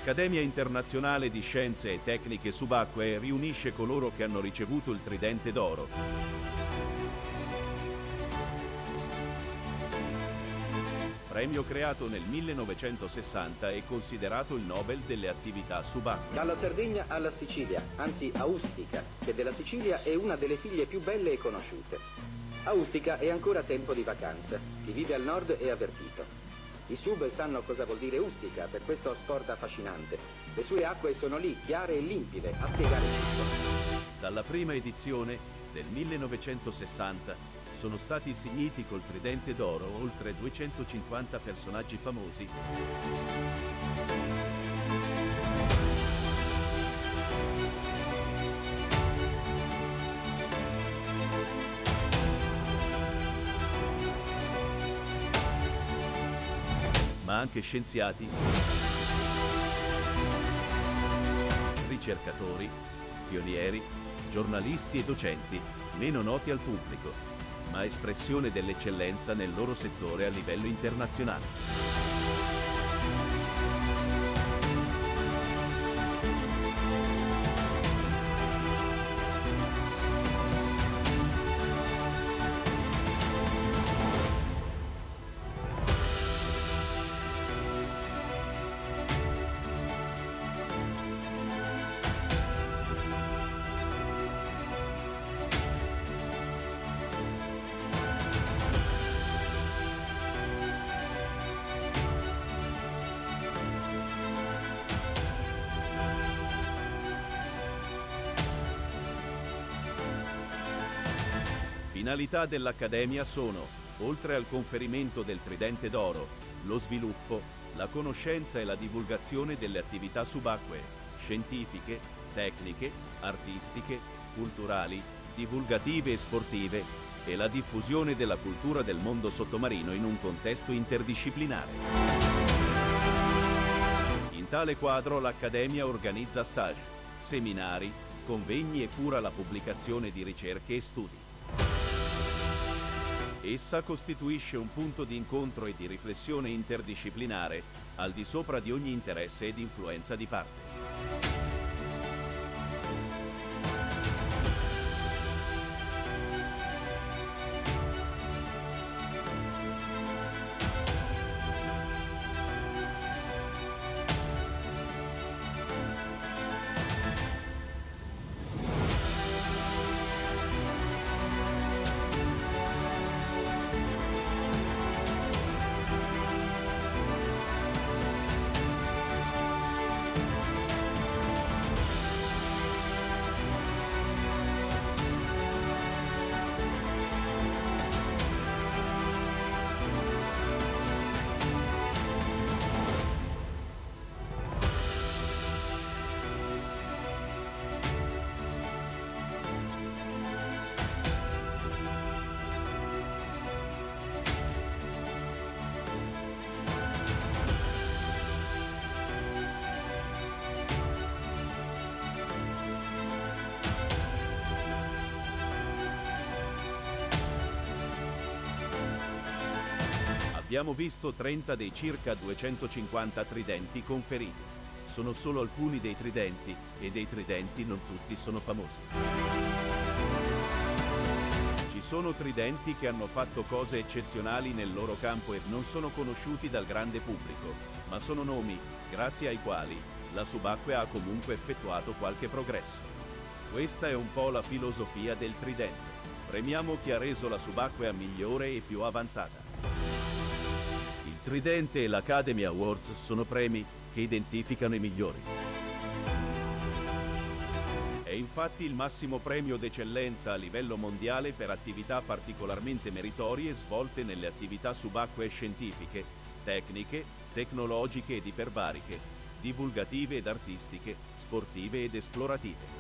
L'Accademia Internazionale di Scienze e Tecniche Subacquee riunisce coloro che hanno ricevuto il Tridente d'Oro. Premio creato nel 1960 e considerato il Nobel delle attività subacquee. Dalla Sardegna alla Sicilia, anzi a Ustica, che della Sicilia è una delle figlie più belle e conosciute. A Ustica è ancora tempo di vacanza, chi vive al nord è avvertito. I sub sanno cosa vuol dire Ustica per questo sport affascinante. Le sue acque sono lì, chiare e limpide, a spiegare tutto. Dalla prima edizione del 1960 sono stati insigniti col Tridente d'Oro oltre 250 personaggi famosi. Ma anche scienziati, ricercatori, pionieri, giornalisti e docenti, meno noti al pubblico, ma espressione dell'eccellenza nel loro settore a livello internazionale. Finalità dell'Accademia sono, oltre al conferimento del Tridente d'Oro, lo sviluppo, la conoscenza e la divulgazione delle attività subacquee, scientifiche, tecniche, artistiche, culturali, divulgative e sportive, e la diffusione della cultura del mondo sottomarino in un contesto interdisciplinare. In tale quadro l'Accademia organizza stage, seminari, convegni e cura la pubblicazione di ricerche e studi. Essa costituisce un punto di incontro e di riflessione interdisciplinare, al di sopra di ogni interesse ed influenza di parte. Abbiamo visto 30 dei circa 250 tridenti conferiti. Sono solo alcuni dei tridenti, e dei tridenti non tutti sono famosi. Ci sono tridenti che hanno fatto cose eccezionali nel loro campo e non sono conosciuti dal grande pubblico, ma sono nomi, grazie ai quali la subacquea ha comunque effettuato qualche progresso. Questa è un po' la filosofia del tridente. Premiamo chi ha reso la subacquea migliore e più avanzata. Il Tridente e l'Academy Awards sono premi che identificano i migliori. È infatti il massimo premio d'eccellenza a livello mondiale per attività particolarmente meritorie svolte nelle attività subacquee scientifiche, tecniche, tecnologiche ed iperbariche, divulgative ed artistiche, sportive ed esplorative.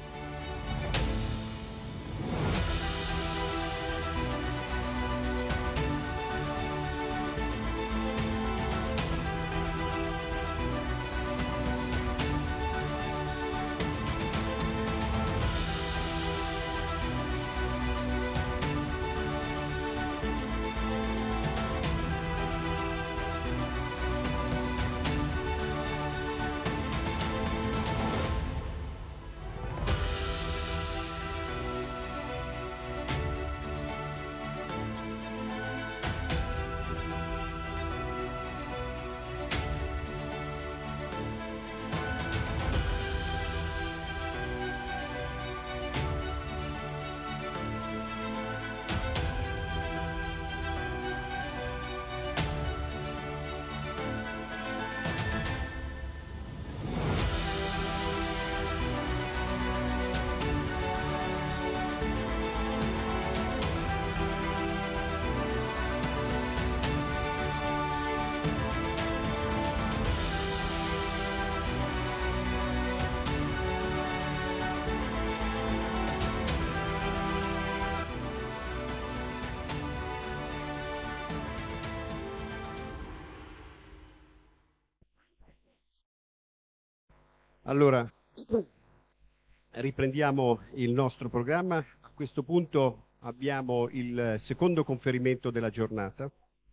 Allora, riprendiamo il nostro programma. A questo punto abbiamo il secondo conferimento della giornata.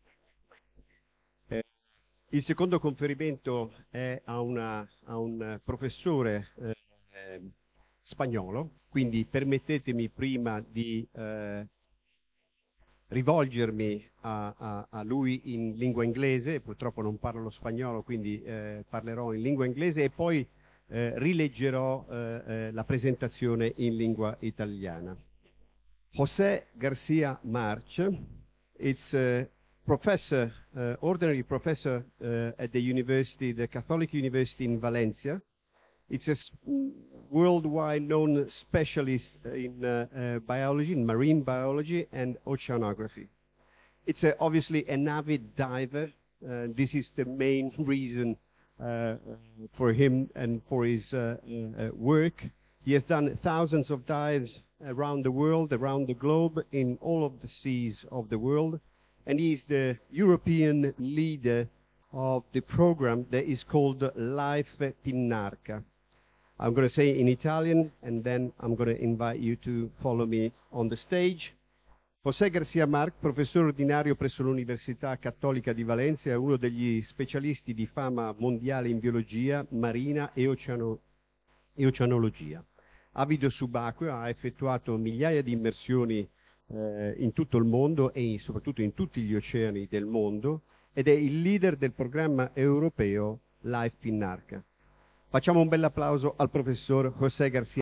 Il secondo conferimento è a un professore spagnolo, quindi permettetemi prima di rivolgermi a lui in lingua inglese. Purtroppo non parlo lo spagnolo, quindi parlerò in lingua inglese e poi rileggerò la presentazione in lingua italiana. José García March is a professor, ordinary professor at the university, the Catholic University in Valencia. It's a worldwide known specialist in biology, in marine biology and oceanography. It's obviously an avid diver. This is the main reason for him and for his work. He has done thousands of dives around the world, around the globe, in all of the seas of the world. And he is the European leader of the program that is called Life Pinarca. I'm going to say in Italian, and then I'm going to invite you to follow me on the stage. José García March, professore ordinario presso l'Università Cattolica di Valencia, è uno degli specialisti di fama mondiale in biologia marina e oceanologia. Avido subacqueo, ha effettuato migliaia di immersioni in tutto il mondo e soprattutto in tutti gli oceani del mondo ed è il leader del programma europeo Life Pinarca. Facciamo un bel applauso al professor José García.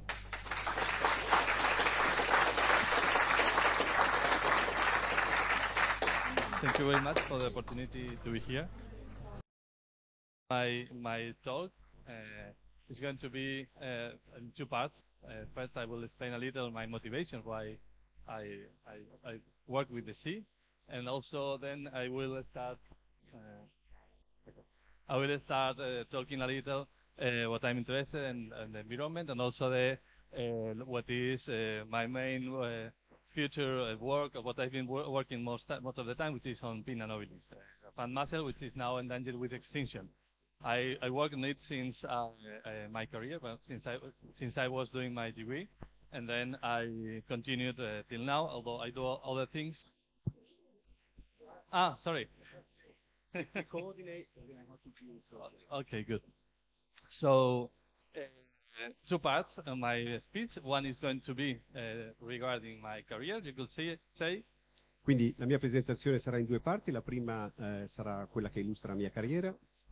Thank you very much for the opportunity to be here. My talk is going to be in two parts. First, I will explain a little my motivation why I work with the sea, and also then I will start talking a little what I'm interested in the environment, and also what is my main future work, what I've been working most of the time, which is on Pinna nobilis, a fan mussel which is now endangered with extinction. I work on it since my career, well, since I was doing my degree, and then I continued till now, although I do other things. Sorry. Coordinate. Okay, good. So, two parts of my speech. One is going to be regarding my career, you could say. Quindi la mia presentazione sarà in due parti. La prima sarà quella che illustra la mia carriera.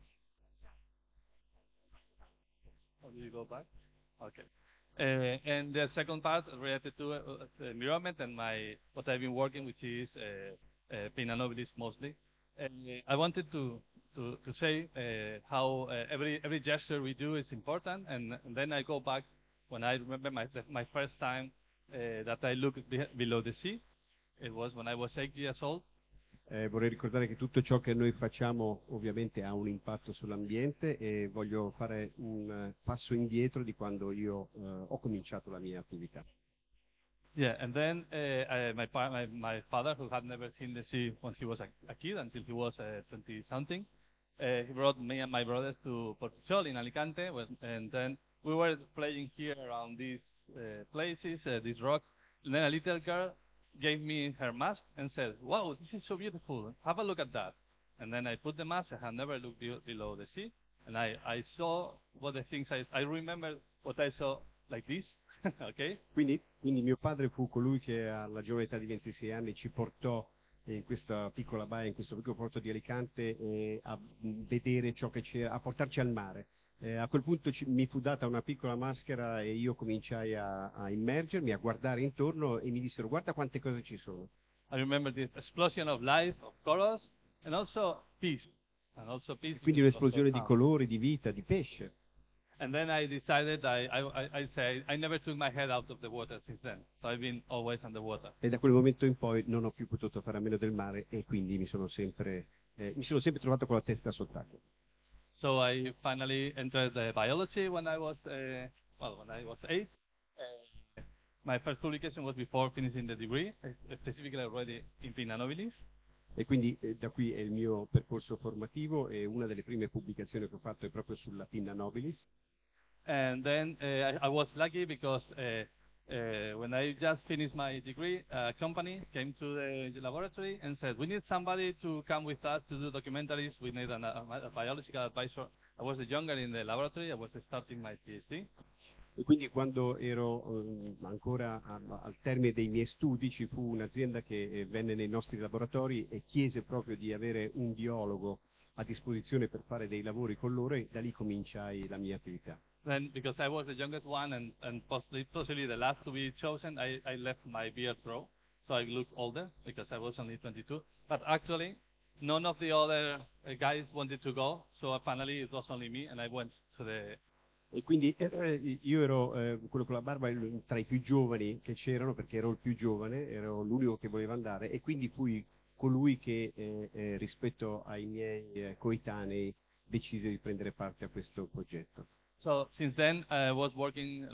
Or do you go back? Okay. And the second part related to the environment and what I've been working, which is Pinna nobilis mostly. I wanted to say how every gesture we do is important, and then I go back when I remember my first time that I looked below the sea. It was when I was 8 years old. Vorrei ricordare che tutto ciò che noi facciamo ovviamente ha un impatto sull'ambiente e voglio fare un passo indietro di quando io ho cominciato la mia attività. Yeah, and then my father, who had never seen the sea when he was a kid, until he was 20-something, he brought me and my brothers to Portuchol in Alicante, and then we were playing here around these places, these rocks, and then a little girl gave me her mask and said, "Wow, this is so beautiful, have a look at that." And then I put the mask. I had never looked below the sea, and I saw what the things I remember what I saw like this. Okay? Quindi mio padre fu colui che alla giovane età di 26 anni ci portò in questa piccola baia, in questo piccolo porto di Alicante, a vedere ciò che c'era, a portarci al mare. A quel punto mi fu data una piccola maschera e io cominciai a immergermi, a guardare intorno e mi dissero: "Guarda quante cose ci sono." I remember the explosion of life, of colors, and also peace. Quindi un'esplosione di colori, di vita, di pesce. And then I decided, I never took my head out of the water since then. So I've been always underwater. E da quel momento in poi non ho più potuto fare a meno del mare e quindi mi sono sempre trovato con la testa sott'acqua. So I finally entered biology when I was 8. My first publication was before finishing the degree, specifically already in Pinna nobilis. E quindi da qui è il mio percorso formativo e una delle prime pubblicazioni che ho fatto è proprio sulla Pinna nobilis. And then I was lucky because when I just finished my degree, a company came to the laboratory and said, we need somebody to come with us to do documentaries. We need a biological advisor. I was the younger in the laboratory. I was starting my PhD. E quindi quando ero ancora al termine dei miei studi ci fu un'azienda che venne nei nostri laboratori e chiese proprio di avere un biologo a disposizione per fare dei lavori con loro e da lì cominciai la mia attività. Then, because I was the youngest one and possibly the last to be chosen, I left my beard grow, so I looked older because I was only 22. But actually, none of the other guys wanted to go, so finally it was only me, and I went to the... E quindi io ero quello con la barba tra i più giovani che c'erano, perché ero il più giovane, ero l'unico che voleva andare e quindi fui colui che rispetto ai miei coetanei decise di prendere parte a questo progetto. So since then, I was working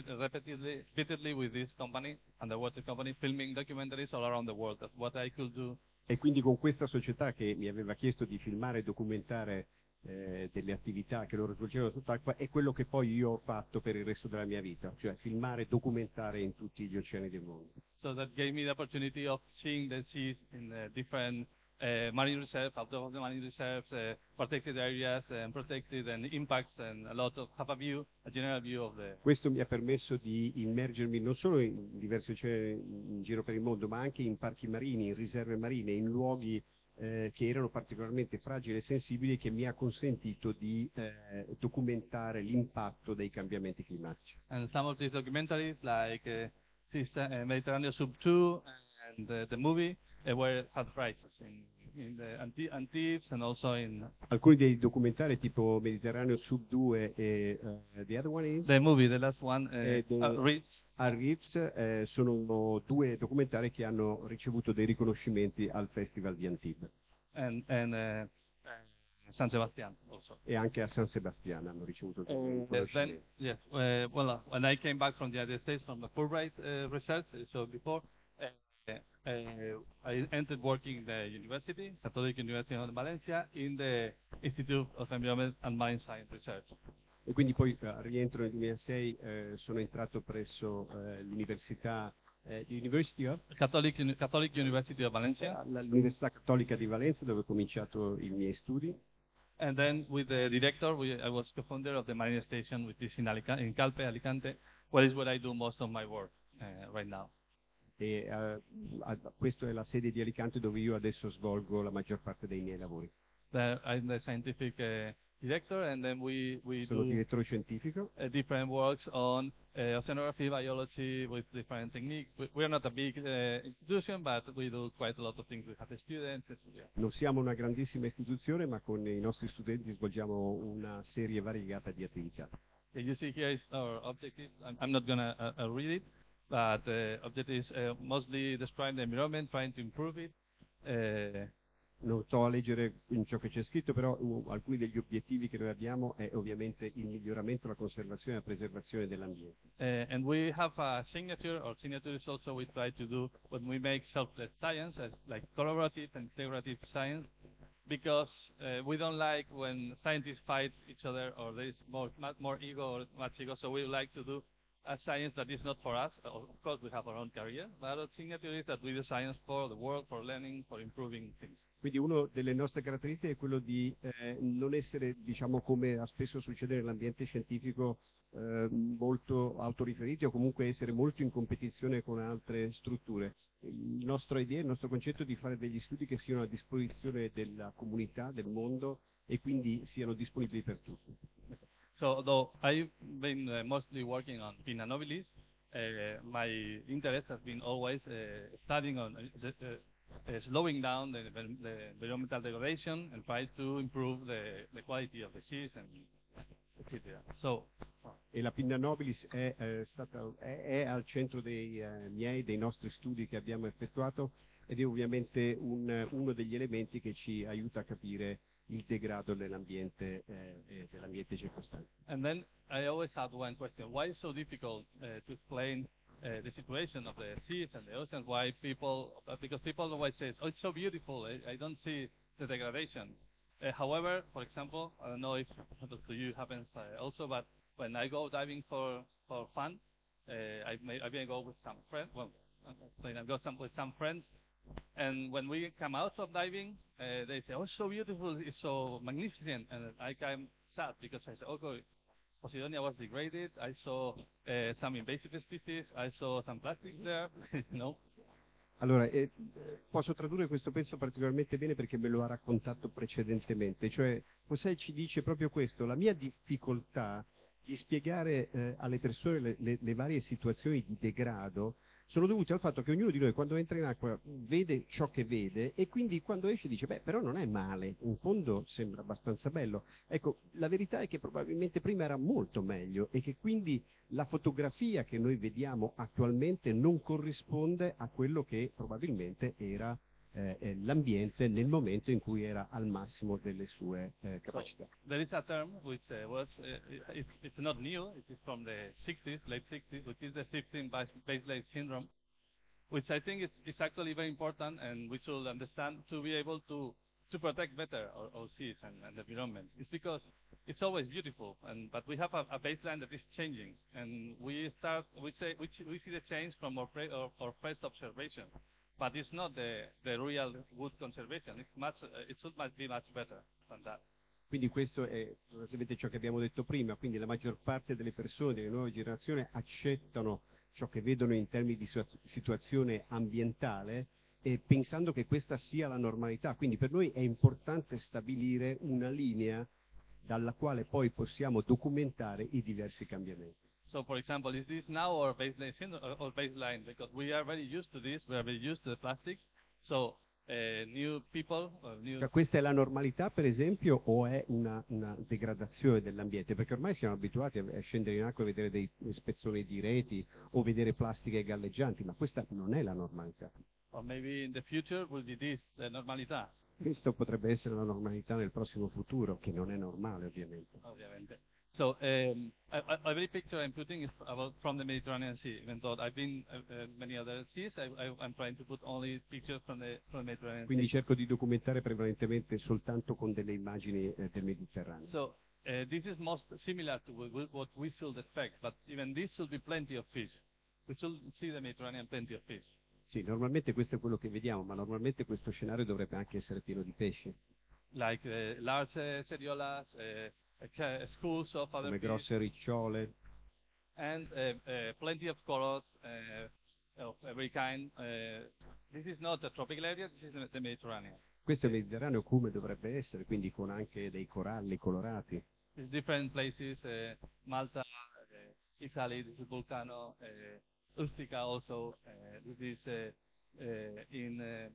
repeatedly with this company, underwater company, filming documentaries all around the world. That's what I could do. E quindi con questa società che mi aveva chiesto di filmare e documentare delle attività che loro svolgevano sott'acqua è quello che poi io ho fatto per il resto della mia vita, cioè filmare e documentare in tutti gli oceani del mondo. So that gave me the opportunity of seeing the seas in different marine reserves, out of the marine reserves, protected areas, and protected and impacts, and a lot of have a general view of the... Questo mi ha permesso di immergermi non solo in diversi oceani in giro per il mondo, ma anche in parchi marini, in riserve marine, in luoghi che erano particolarmente fragili e sensibili e che mi ha consentito di documentare l'impatto dei cambiamenti climatici. And some of these documentaries, like Mediterranean Sub 2 and the movie, had prizes in the Antilles and also in... Alcuni dei documentari tipo Mediterraneo Sub 2 e the other one is? The movie, the last one, Reefs. A Reefs sono due documentari che hanno ricevuto dei riconoscimenti al Festival di Antibes. And San Sebastian also. E anche a San Sebastian hanno ricevuto dei riconoscimenti. Yes, well, when I came back from the United States from the Fulbright research, so before, I entered working in the university, Catholic University of Valencia, in the Institute of Environment and Marine Science Research. E quindi poi al rientro nel 2006 sono entrato presso l'Università University of? Catholic University of Valencia. L'Università Cattolica di Valencia, dove ho cominciato i miei studi. And then with the director, I was co-founder of the marine station, which is in Calpe, Alicante, where is where I do most of my work right now. E questa è la sede di Alicante dove io adesso svolgo la maggior parte dei miei lavori. I'm the scientific director, and then we Sono do direttore scientifico. Different works on oceanography, biology with different techniques. We're not a big institution, but we do quite a lot of things. We have students. Yeah. Non siamo una grandissima istituzione, ma con i nostri studenti svolgiamo una serie variegata di attività. You see here is our objective. I'm not going to read it, but objectives mostly describe the environment, trying to improve it. Non sto a leggere in ciò che c'è scritto, però alcuni degli obiettivi che noi abbiamo è ovviamente il miglioramento, la conservazione e la preservazione dell'ambiente. And we have a signature. Our signature is also we try to do when we make selfless science, as like collaborative and integrative science, because we don't like when scientists fight each other or there is more ego or much ego. So we like to do a science that is not for us. Of course, we have our own career, but our signature is that we do science for the world, for learning, for improving things. Quindi una delle nostre caratteristiche è quello di non essere, diciamo, come spesso succede nell'ambiente scientifico, molto autoriferiti o comunque essere molto in competizione con altre strutture. Il nostro idea, il nostro concetto è di fare degli studi che siano a disposizione della comunità, del mondo e quindi siano disponibili per tutti. So, though I've been mostly working on Pinna nobilis, my interest has been always studying on slowing down the environmental degradation and try to improve the quality of the seas and etc. So, e la Pinna nobilis è al centro dei nostri studi che abbiamo effettuato ed è ovviamente uno degli elementi che ci aiuta a capire il degrado dell'ambiente circostante. And then I always had one question: why is it so difficult to explain the situation of the seas and the oceans? Why because people always say, "Oh, it's so beautiful. I don't see the degradation." However, for example, I don't know if to you happens also, but when I go diving for fun, I may go with some friends. Well, when I go with some friends, and when we come out of diving, they say, "Oh, it's so beautiful, it's so magnificent," and I come sad because I say, "Okay, Posidonia was degraded. I saw some invasive species. I saw some plastics there." You know. Allora, posso tradurre questo pezzo particolarmente bene perché me lo ha raccontato precedentemente, cioè José ci dice proprio questo: la mia difficoltà di spiegare alle persone le varie situazioni di degrado sono dovute al fatto che ognuno di noi quando entra in acqua vede ciò che vede e quindi quando esce dice beh però non è male, in fondo sembra abbastanza bello. Ecco, la verità è che probabilmente prima era molto meglio e che quindi la fotografia che noi vediamo attualmente non corrisponde a quello che probabilmente era l'ambiente nel momento in cui era al massimo delle sue capacità. There is a term which it's not new, it is from the 60s, late 60s, which is the 15 baseline syndrome, which I think is actually very important, and we should understand to be able to protect better our seas and the environment. It's because it's always beautiful, but we have a baseline that is changing, and we see the change from our first observation. But it's not the real good conservation. It should be much better than that. Quindi questo è ovviamente ciò che abbiamo detto prima, quindi la maggior parte delle persone, delle nuove generazioni accettano ciò che vedono in termini di situazione ambientale e pensando che questa sia la normalità. Quindi per noi è importante stabilire una linea dalla quale poi possiamo documentare i diversi cambiamenti. So, for example, is this now our baseline? Because we are very used to this, we are very used to the plastics. So, new people, Cioè, questa è la normalità, per esempio, o è una degradazione dell'ambiente? Perché ormai siamo abituati a scendere in acqua e vedere dei spezzoni di reti o vedere plastiche galleggianti, ma questa non è la normalità. Or maybe in the future will be this, the normalità. Questo potrebbe essere la normalità nel prossimo futuro, che non è normale, ovviamente. Ovviamente. So every picture I'm putting is from the Mediterranean Sea. Even though I've been many other seas, I'm trying to put only pictures from the Mediterranean Quindi Sea. cerco di documentare prevalentemente soltanto con delle immagini del Mediterraneo. So this is most similar to what we should expect, but even this should be plenty of fish. We should see the Mediterranean plenty of fish. Sì, normalmente questo è quello che vediamo, ma normalmente questo scenario dovrebbe anche essere pieno di pesci. Like large seriolas, schools of other Come fish, grosse ricciole, and plenty of corals of every kind. This is not a tropical area, this is the Mediterranean. questo è il Mediterraneo come dovrebbe essere, quindi con anche dei coralli colorati. There's different places, Malta, Italy, this is Vulcano, Ustica also, this is in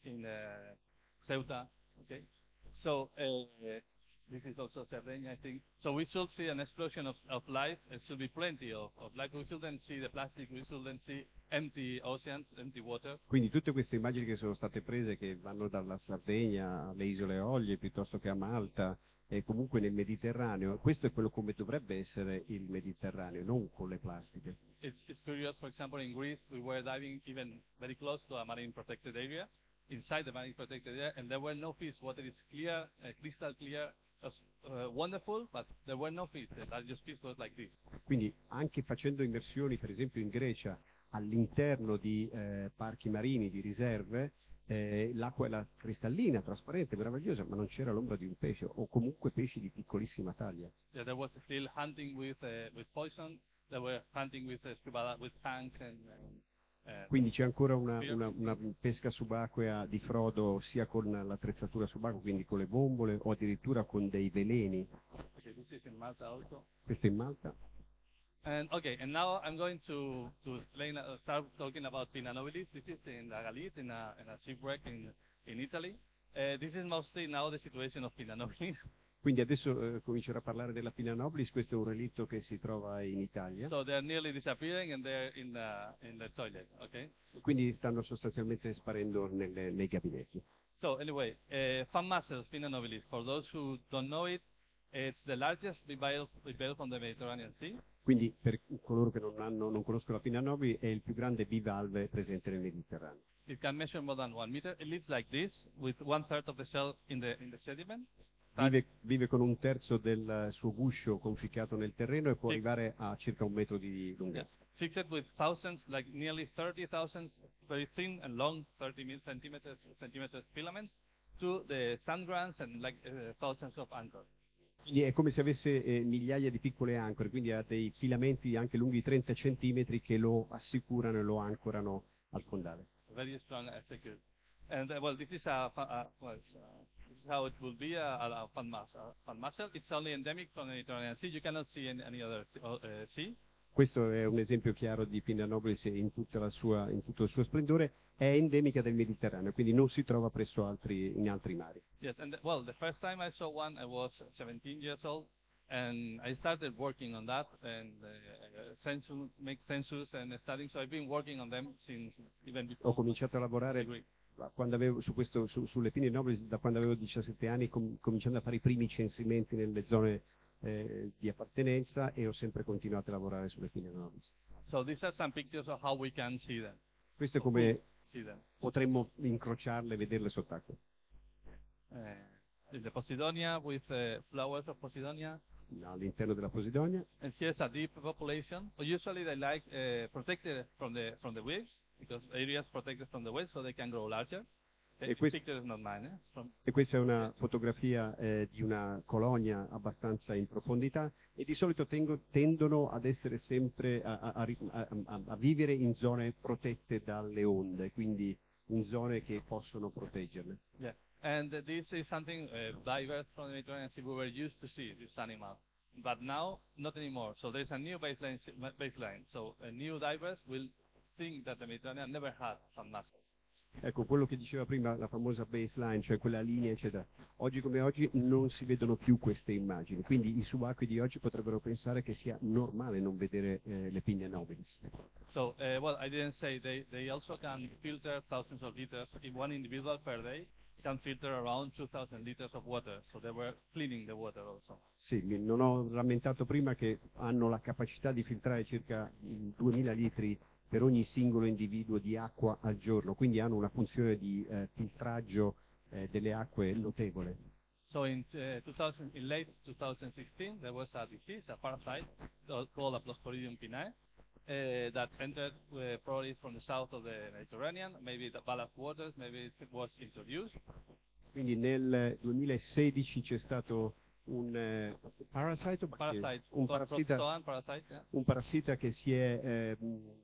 Ceuta, okay? So this is also Sardinia, I think. So we should see an explosion of life. There should be plenty of life. We shouldn't see the plastic. We shouldn't see empty oceans, empty water. Quindi tutte queste immagini che sono state prese, che vanno dalla Sardegna alle Isole Eolie, piuttosto che a Malta, e comunque nel Mediterraneo, questo è quello come dovrebbe essere il Mediterraneo, non con le plastiche. It's curious, for example, in Greece, we were diving even very close to a marine protected area, inside the marine protected area, and there were no fish. Water is clear, crystal clear. It was wonderful, but there were no fish. The largest fish was like this. Quindi anche facendo immersioni, per esempio in Grecia, all'interno di parchi marini, di riserve, l'acqua era cristallina, trasparente, meravigliosa, ma non c'era l'ombra di un pesce, o comunque pesci di piccolissima taglia. Yeah, there was still hunting with poison. They were hunting with scuba, with tank and Quindi c'è ancora una pesca subacquea di frodo sia con l'attrezzatura subacquea, quindi con le bombole, o addirittura con dei veleni. okay, this is in Malta also. Questo in Malta. And okay, and now I'm going to explain, start talking about Pinna nobilis. This is in the Galit, in a shipwreck in Italy. This is mostly now the situation of Pinna nobilis. Quindi adesso comincerò a parlare della Pinna nobilis, questo è un relitto che si trova in Italia. So they're nearly disappearing and they're in the toilet, okay? Quindi stanno sostanzialmente sparendo nei gabinetti. So anyway, fan mussels, Pinna nobilis. For those who don't know it, it's the largest bivalve from the Mediterranean Sea. Quindi per coloro che non conoscono la Pinna nobilis è il più grande bivalve presente nel Mediterraneo. It can measure more than 1 meter. It lives like this, with 1/3 of the shell in the sediment. Vive con un terzo del suo guscio conficcato nel terreno e può Sì. arrivare a circa 1 metro di lunghezza. Fixed with thousands, like nearly 30,000 very thin and long 30 centimeters filaments to the sand grains and like thousands of anchors. Quindi è come se avesse migliaia di piccole ancore, quindi ha dei filamenti anche lunghi 30 centimetri che lo assicurano e lo ancorano al fondale. Very strong and secure. And well, this is this is how it will be a fan mussel. It's only endemic from the Mediterranean Sea. You cannot see in any other sea. Questo è un esempio chiaro di Pinna nobilis in tutto il suo splendore, è endemica del Mediterraneo, quindi non si trova in altri mari. Yes, and well, the first time I saw one, I was 17 years old, and I started working on that and make census and studying. So I've been working on them since even before. Ho cominciato a lavorare sulle Pinne nobilis da quando avevo 17 anni, cominciando a fare i primi censimenti nelle zone di appartenenza, e ho sempre continuato a lavorare sulle Pinne nobilis. So these are some pictures of how we can see them. Questo è come potremmo incrociarle e vederle sott'acqua. The Posidonia with flowers of Posidonia. All'interno della Posidonia. And here's a deep population. Usually they like protected from the waves, because areas protected from the waves so they can grow larger. E Picture is not mine, e questa è una fotografia di una colonia abbastanza in profondità, e di solito tendono ad essere sempre a vivere in zone protette dalle onde, quindi in zone che possono proteggerle. Yeah, and this is something divers from the Mediterranean Sea we were used to see this animal, but now not anymore. So there's a new baseline. So new divers will think that the Mediterranean never had some mussels. Ecco, quello che diceva prima, la famosa baseline, cioè quella linea, eccetera. Oggi come oggi non si vedono più queste immagini, quindi i subacquei di oggi potrebbero pensare che sia normale non vedere le Pinne nobilis. So, well, I didn't say they also can filter thousands of liters. If one individual per day can filter around 2,000 liters of water, so they were cleaning the water also. Sì, non ho rammentato prima che hanno la capacità di filtrare circa 2.000 litri per ogni singolo individuo di acqua al giorno, quindi hanno una funzione di filtraggio delle acque notevole. So in late 2016 there was a disease, a parasite called Aplosporidium pinae, that entered probably from the south of the Mediterranean, maybe the ballast waters, maybe it was introduced. Quindi nel 2016 c'è stato un parassita che si è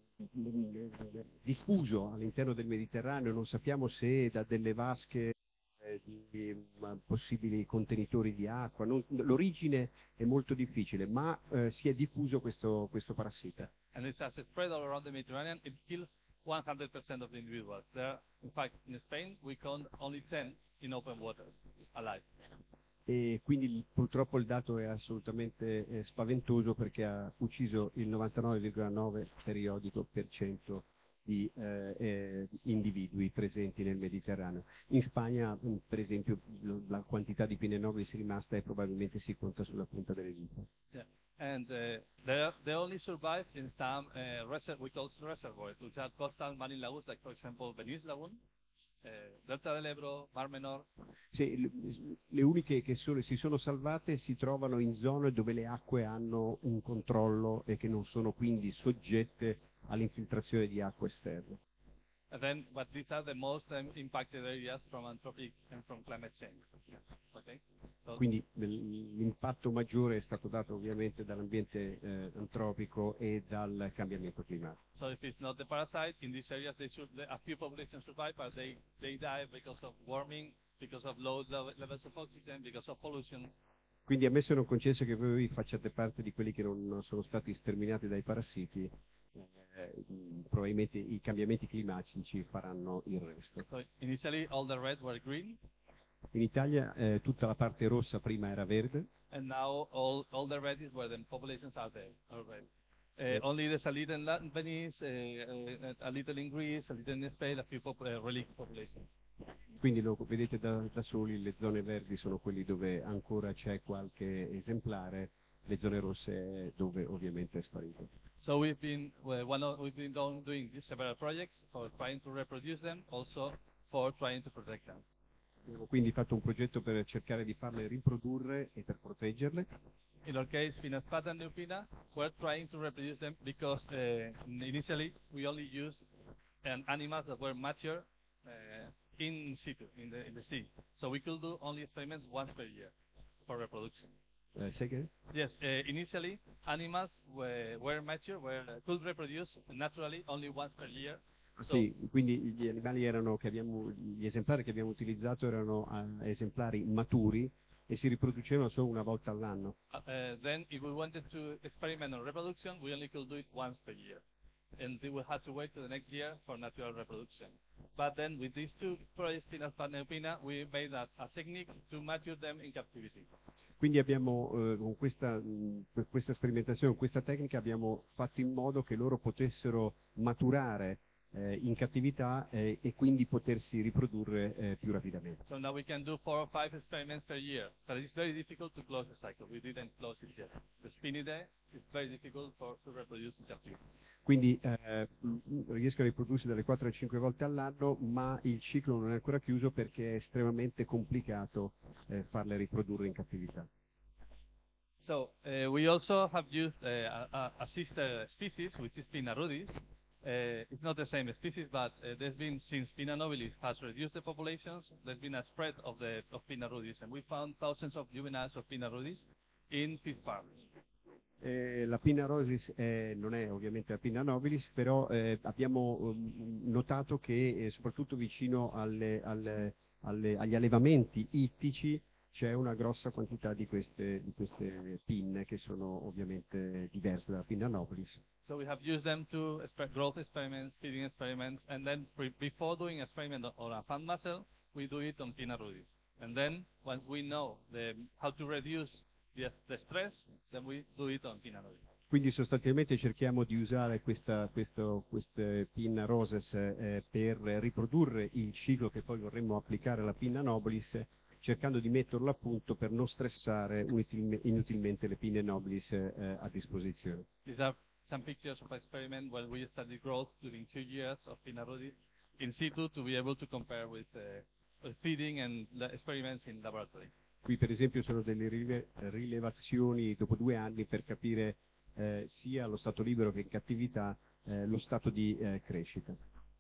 diffuso all'interno del Mediterraneo. Non sappiamo se da delle vasche di possibili contenitori di acqua, l'origine è molto difficile, ma si è diffuso questo parassita. And it has spread all around the Mediterranean. It kills 100% of the individuals. There, in fact, in Spain we count only 10 in open water alive. E quindi purtroppo il dato è assolutamente spaventoso, perché ha ucciso il 99,9% di individui presenti nel Mediterraneo. In Spagna, per esempio, la quantità di Pinne nobilis rimasta è probabilmente si conta sulla punta delle dita. Yeah. And they only survive in some we call reservoirs, which are coastal marine lagoons, like for example Venice Lagoon, Delta dell'Ebro, Mar Menor. Sì, le uniche che si sono salvate si trovano in zone dove le acque hanno un controllo e che non sono quindi soggette all'infiltrazione di acque esterne. And then, but these are the most impacted areas from anthropic and from climate change. Okay? So, quindi l'impatto maggiore è stato dato ovviamente dall'ambiente antropico e dal cambiamento climatico. So if it's not the parasite, in these areas a few populations survive, but they die because of warming, because of low levels of oxygen, because of pollution. Quindi, ammesso e non concesso che voi facciate parte di quelli che non sono stati sterminati dai parassiti, probabilmente i cambiamenti climatici faranno il resto. So initially all the red were green. In Italia tutta la parte rossa prima era verde. And now all the red is where the populations are there. Only there's a little in Venice, a little in Greece, a little in Spain, a few relic populations. Quindi lo vedete da soli, le zone verdi sono quelli dove ancora c'è qualche esemplare, le zone rosse dove ovviamente è sparito. So we've been doing several projects for trying to reproduce them, also for trying to protect them. Abbiamo quindi fatto un progetto per cercare di farle riprodurre e per proteggerle. In our case, Pinna sputa and Lupina, we're trying to reproduce them because initially we only used animals that were mature in situ, in the sea. So we could do only experiments once per year for reproduction. Sai che? Yes, initially animals were mature, could reproduce naturally only once per year. So, Sì, quindi gli animali gli esemplari che abbiamo utilizzato erano esemplari maturi e si riproducevano solo una volta all'anno. then if we wanted to experiment on reproduction, we only could do it once per year. And we had to wait to the next year for natural reproduction. But then with these two projects, Pinna sputa and Lupina, we made a technique to mature them in captivity. Quindi abbiamo, con questa sperimentazione, con questa tecnica, abbiamo fatto in modo che loro potessero maturare in cattività e quindi potersi riprodurre più rapidamente. So now we can do 4 or 5 experiments per year, but it's very difficult to close the cycle. We didn't close it yet. The spinidae is very difficult to reproduce in captivity. Quindi riescono a riprodursi dalle 4 a 5 volte all'anno, ma il ciclo non è ancora chiuso perché è estremamente complicato farle riprodurre in cattività. So we also have used a sister species, which is Pinna rudis. It's not the same species, but there's been, since Pinna nobilis has reduced the populations, there's been a spread of Pinna rudis, and we found thousands of juveniles of Pinna rudis in fish farms. La Pinna rosis non è ovviamente la Pinna nobilis, però abbiamo notato che soprattutto vicino agli allevamenti ittici c'è una grossa quantità di queste pinne che sono ovviamente diverse dalla Pinna nobilis. So we have used them to growth experiments, feeding experiments, and then before doing experiment on a fan mussel, we do it on Pinna rudis. And then once we know how to reduce the stress, then we do it on Pinna rudis. Quindi sostanzialmente cerchiamo di usare queste Pinna roses per riprodurre il ciclo che poi vorremmo applicare alla Pinna nobilis, cercando di metterlo a punto per non stressare inutilmente le Pinne nobilis a disposizione. These are some pictures of experiment where we studied growth during 2 years of Pinna rudis in situ to be able to compare with feeding and experiments in laboratory. Qui per esempio sono delle rilevazioni dopo 2 anni per capire sia allo stato libero che in cattività lo stato di crescita.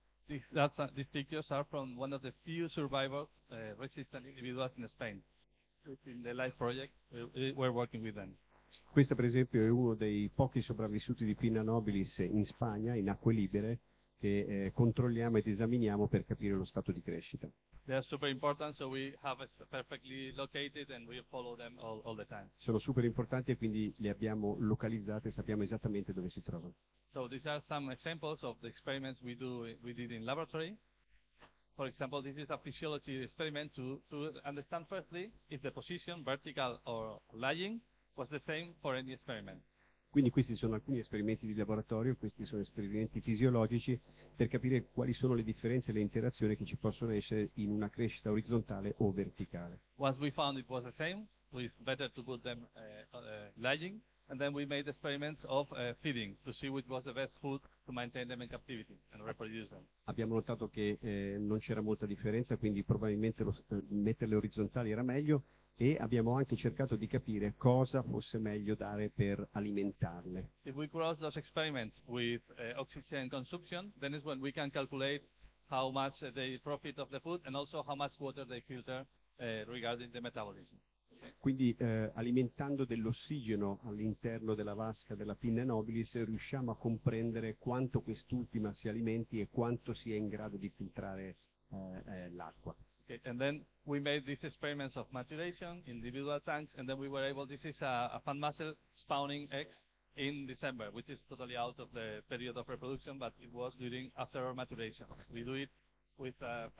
These pictures are from one of the few survivor resistant individuals in Spain. In the LIFE project, we're working with them. Questo per esempio è uno dei pochi sopravvissuti di Pinna nobilis in Spagna, in acque libere, che controlliamo ed esaminiamo per capire lo stato di crescita. They are super important, so we have it perfectly located and we follow them all the time. Sono super importanti e quindi le abbiamo localizzate e sappiamo esattamente dove si trovano. So these are some examples of the experiments we did in laboratory. For example, this is a physiology experiment to understand firstly if the position, vertical or lying, was the same for any experiment. Quindi questi sono alcuni esperimenti di laboratorio, questi sono esperimenti fisiologici per capire quali sono le differenze e le interazioni che ci possono essere in una crescita orizzontale o verticale. Once we found it was the same, it's better to put them lying, and then we made experiments of feeding to see which was the best food to maintain them in captivity and reproduce them. Abbiamo notato che non c'era molta differenza, quindi probabilmente metterle orizzontali era meglio, e abbiamo anche cercato di capire cosa fosse meglio dare per alimentarle. If we cross those experiments with oxygen consumption, then is when we can calculate how much they profit of the food and also how much water they filter regarding the metabolism. Quindi alimentando dell'ossigeno all'interno della vasca della Pinna nobilis riusciamo a comprendere quanto quest'ultima si alimenti e quanto sia in grado di filtrare l'acqua. Okay, and then we made these experiments of maturation in individual tanks, and then we were able, this is a fan mussel spawning eggs in December, which is totally out of the period of reproduction, but it was during after maturation. We do it with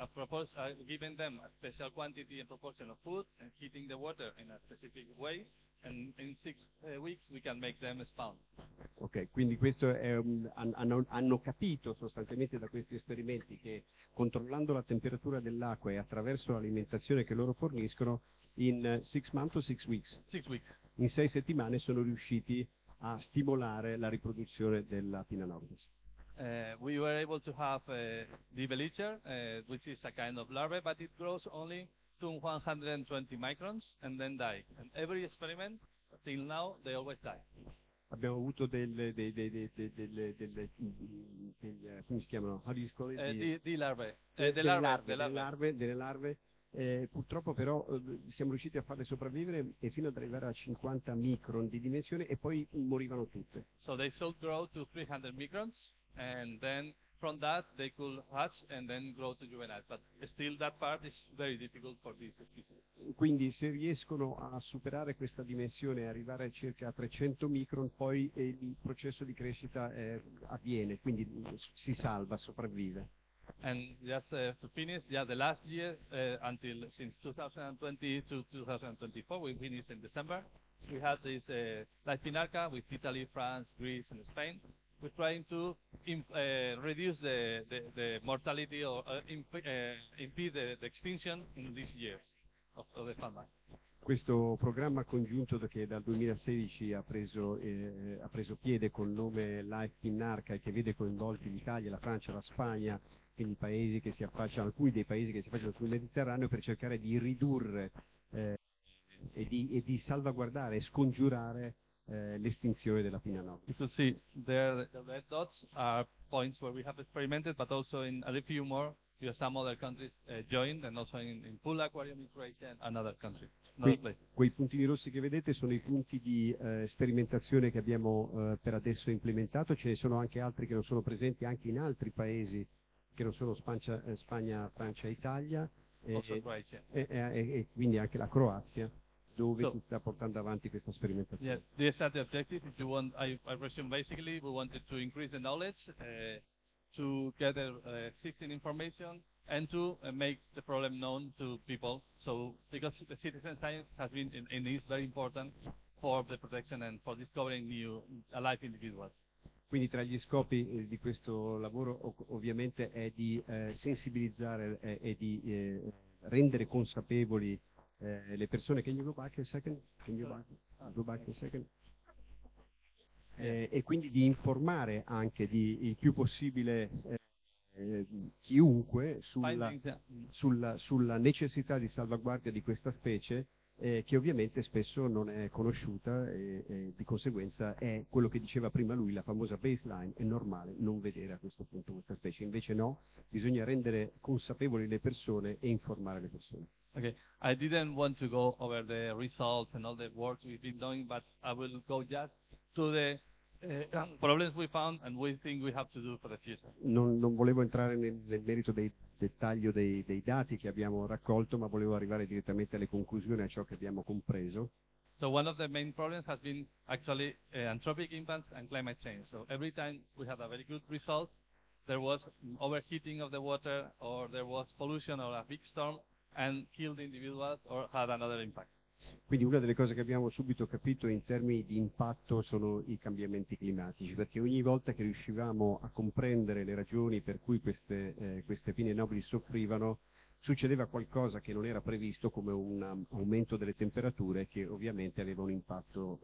giving them a special quantity and proportion of food and heating the water in a specific way, and in 6 weeks we can make them spawn. Ok, quindi questo è hanno capito sostanzialmente da questi esperimenti che controllando la temperatura dell'acqua e attraverso l'alimentazione che loro forniscono, in 6 months o 6 weeks? 6 weeks. In 6 settimane sono riusciti a stimolare la riproduzione della Pinna nobilis. We were able to have the Belicher, which is a kind of larvae, but it grows only to 120 microns and then die. And every experiment, till now, they always die. Abbiamo avuto come si chiamano? How do you call it? Di larve. Delle larve. Purtroppo però siamo riusciti a farle sopravvivere e fino ad arrivare a 50 micron di dimensione e poi morivano tutte. So they should grow to 300 microns and then from that they could hatch and then grow to juvenile. But still that part is very difficult for these species. Quindi se riescono a superare questa dimensione e arrivare circa a 300 micron, poi il processo di crescita avviene, quindi si salva, sopravvive. And just to finish, the last year since 2020 to 2024, we finished in December. We had this Life Pinarca with Italy, France, Greece, and Spain. We're trying to reduce the mortality or impede the extinction in these years of the fungi. Questo programma congiunto che dal 2016 ha preso piede col nome Life Pinarca e che vede coinvolti l'Italia, la Francia, la Spagna, quindi paesi che si affacciano, alcuni dei paesi che si affacciano sul Mediterraneo, per cercare di ridurre e di salvaguardare e scongiurare l'estinzione della pinna nobile. You can see there the red dots are points where we have experimented, but also in a few more, some other countries joined, and also in Pool Aquarium in Croatia and another country. Quei puntini rossi che vedete sono i punti di sperimentazione che abbiamo per adesso implementato, ce ne sono anche altri che non sono presenti anche in altri paesi che non sono Spagna, Francia e Italia, e quindi anche la Croazia, dove si sta portando avanti questa sperimentazione. These are the objectives. If you want, I resume basically, we wanted to increase the knowledge, to gather existing information, and to make the problem known to people. So, because the citizen science has been and is very important for the protection and for discovering new alive individuals. Quindi tra gli scopi di questo lavoro ovviamente è di sensibilizzare e di rendere consapevoli le persone. Can you go back a second? Go back a second? E quindi di informare anche il più possibile chiunque sulla necessità di salvaguardia di questa specie, che ovviamente spesso non è conosciuta e di conseguenza è quello che diceva prima lui, la famosa baseline. È normale non vedere a questo punto questa specie, invece no, bisogna rendere consapevoli le persone e informare le persone. Okay, I didn't want to go over the results and all the work we've been doing, but I will go just to the problems we found and we think we have to do for the future. Non volevo entrare nel merito del dettaglio dei dati che abbiamo raccolto, ma volevo arrivare direttamente alle conclusioni, a ciò che abbiamo compreso. So one of the main problems has been actually anthropic impacts and climate change. So every time we had a very good result, there was overheating of the water, or there was pollution or a big storm and killed individuals or had another impact. Quindi una delle cose che abbiamo subito capito in termini di impatto sono i cambiamenti climatici, perché ogni volta che riuscivamo a comprendere le ragioni per cui queste pinne nobili soffrivano, succedeva qualcosa che non era previsto, come un aumento delle temperature che ovviamente aveva un impatto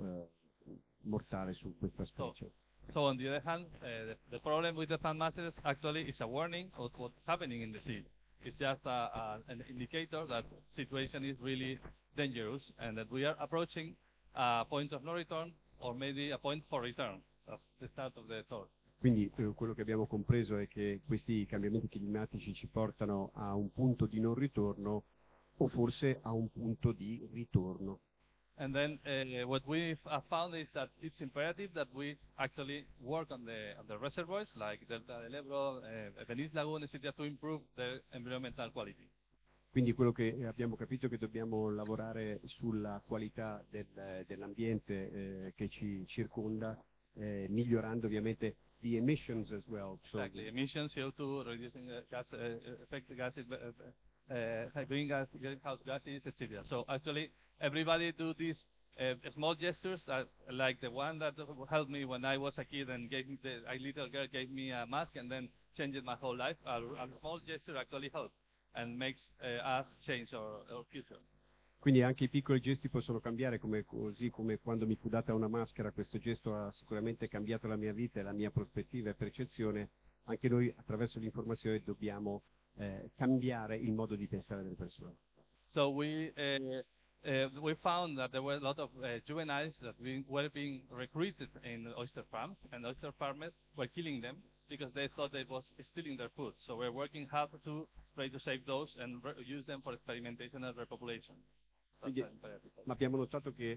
mortale su questa specie. So on the other hand, the problem with the plant masses actually is a warning of what's happening in the sea. It's just an indicator that the situation is really dangerous and that we are approaching a point of no return, or maybe a point for return. That's the start of the talk. Quindi quello che abbiamo compreso è che questi cambiamenti climatici ci portano a un punto di non ritorno, o forse a un punto di ritorno. And then what we found is that it's imperative that we actually work on the reservoirs like Delta del Ebro, Venice Lagoon, etc., to improve their environmental quality. Quindi quello che abbiamo capito è che dobbiamo lavorare sulla qualità dell'ambiente che ci circonda, migliorando ovviamente the emissions as well. Exactly, emissions, CO2, reducing gas effect gases, greenhouse gases, etc. So actually, everybody do these small gestures, like the one that helped me when I was a kid and a little girl gave me a mask and then changed my whole life. A small gesture actually helps and makes us change our future. Quindi anche i piccoli gesti possono cambiare, così come quando mi fu data una maschera, questo gesto ha sicuramente cambiato la mia vita e la mia prospettiva e percezione. Anche noi attraverso l'informazione dobbiamo cambiare il modo di pensare delle persone. So we found that there were a lot of juveniles that were being recruited in oyster farms, and oyster farmers were killing them because they thought they was stealing their food. So we're working hard to try to save those and use them for experimentation and repopulation. Ma abbiamo notato che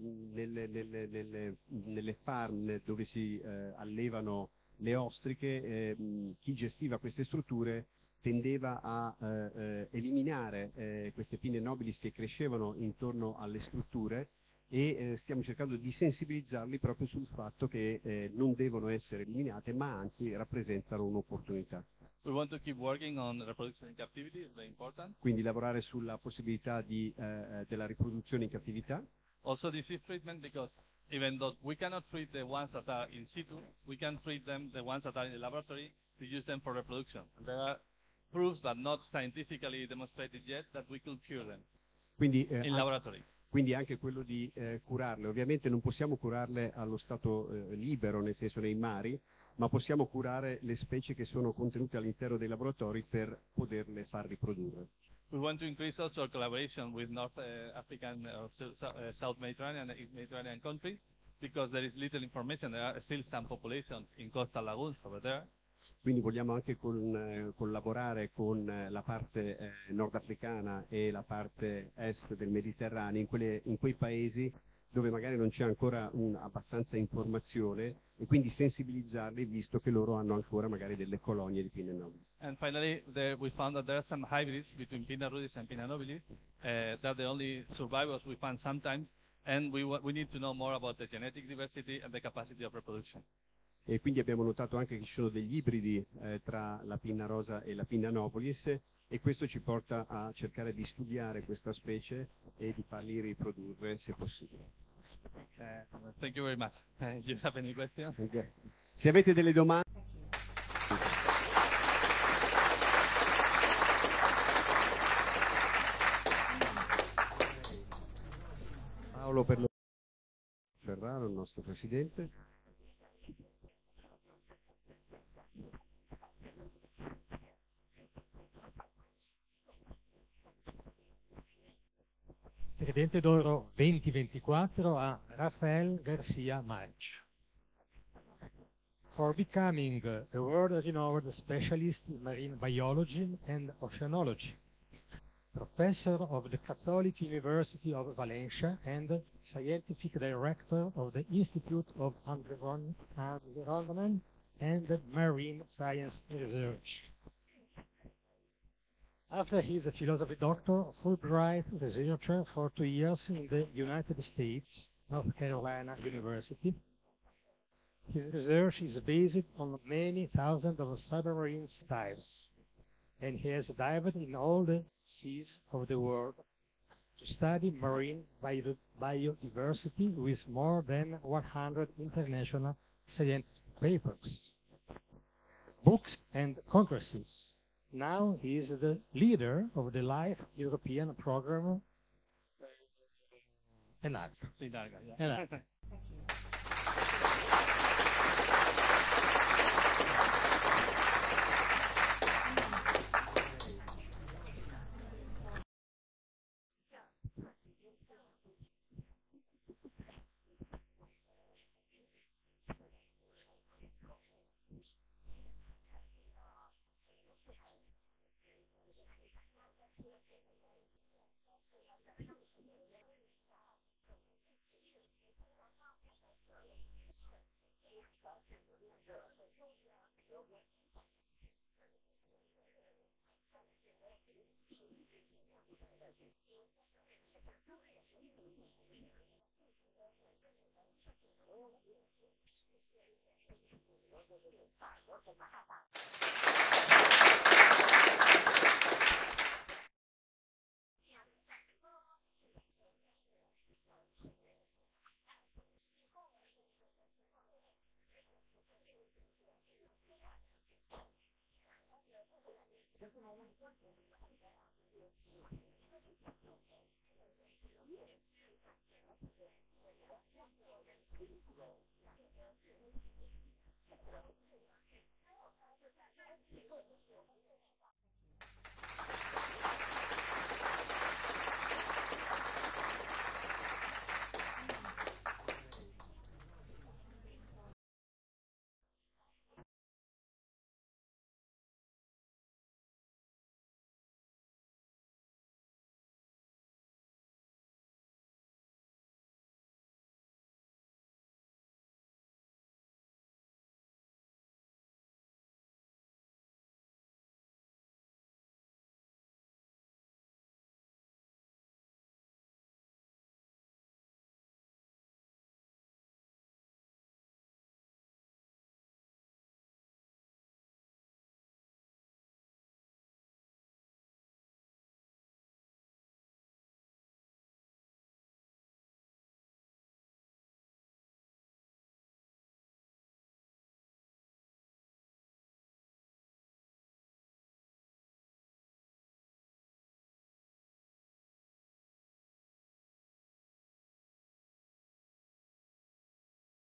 nelle farm dove si allevano le ostriche, chi gestiva queste strutture tendeva a eliminare queste pinne nobilis che crescevano intorno alle strutture e stiamo cercando di sensibilizzarli proprio sul fatto che non devono essere eliminate, ma anzi rappresentano un'opportunità. We want to keep working on reproduction in captivity, it's very important. Quindi lavorare sulla possibilità della riproduzione in cattività. Also disease treatment, because even though we cannot treat the ones that are in situ, we can treat them, the ones that are in the laboratory, to use them for reproduction. And there are proofs that not scientifically demonstrated yet that we could cure them Quindi, in laboratory. Quindi anche quello di curarle. Ovviamente non possiamo curarle allo stato libero, nel senso nei mari, ma possiamo curare le specie che sono contenute all'interno dei laboratori per poterle far riprodurre. We want to increase also our collaboration with North African, South Mediterranean and East Mediterranean countries, because there is little information. There are still some populations in coastal lagoons over there. Quindi vogliamo anche collaborare con la parte nordafricana e la parte est del Mediterraneo, in quei paesi dove magari non c'è ancora abbastanza informazione e quindi sensibilizzarli, visto che loro hanno ancora magari delle colonie di pinne nobili. And finally, we found that there are some hybrids between Pinna rudis and Pinna nobilis. They're the only survivors we found sometimes, and we need to know more about the genetic diversity and the capacity of reproduction. E quindi abbiamo notato anche che ci sono degli ibridi tra la pinna rosa e la pinna nobilis, e questo ci porta a cercare di studiare questa specie e di farli riprodurre se possibile. Thank you very much. Do you have any questions? Okay. Se avete delle domande... Paolo Ferraro, il nostro presidente. Tridente d'Oro 2024 a Rafael Garcia March. For becoming a world-renowned specialist in marine biology and oceanology, professor of the Catholic University of Valencia and scientific director of the Institute of Environment and Marine Science Research. After his philosophy doctor, Fulbright researcher for 2 years in the United States, North Carolina University, his research is based on many thousands of submarine dives, and he has dived in all the seas of the world to study marine biodiversity with more than 100 international scientific papers, books, and congresses. Now he is the leader of the LIFE European program.